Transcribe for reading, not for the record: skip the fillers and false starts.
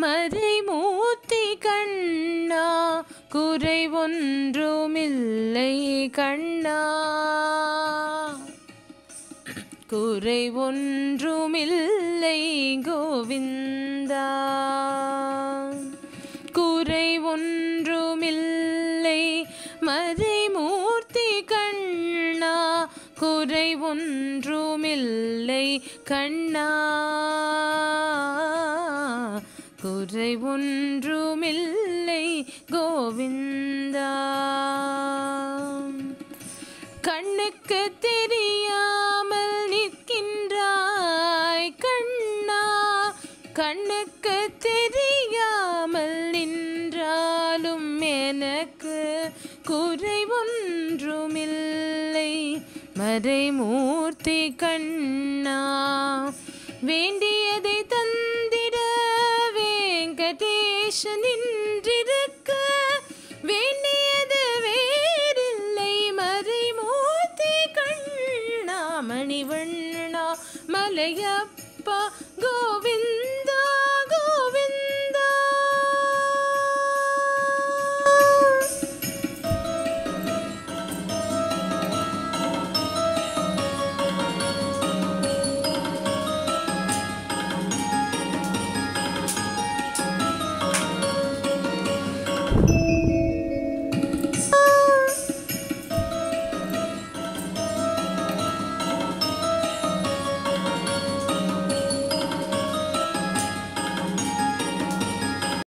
மறைமூர்த்தி கண்ணா குறை ஒன்றுமில்லை கண்ணா குறை ஒன்றுமில்லை கோவிந்தா குறை ஒன்றுமில்லை மறைமூர்த்தி கண்ணா குறை ஒன்றுமில்லை கண்ணா குறை ஒன்றுமில்லை கோவிந்தா கண்ணுக்கு தெரியாமல் நிற்கின்றாய் கண்ணா கண்ணுக்கு தெரியாமல் நின்றாலும் எனக்கு குறை ஒன்றுமில்லை மறைமூர்த்தி கண்ணா வேண்டியதை தந்திட வெங்கடேசன் நின்றிருக்க வேண்டியது வேறில்லை மறைமூர்த்தி கண்ணா மணிவண்ணா மலையப்பா கோவிந்தா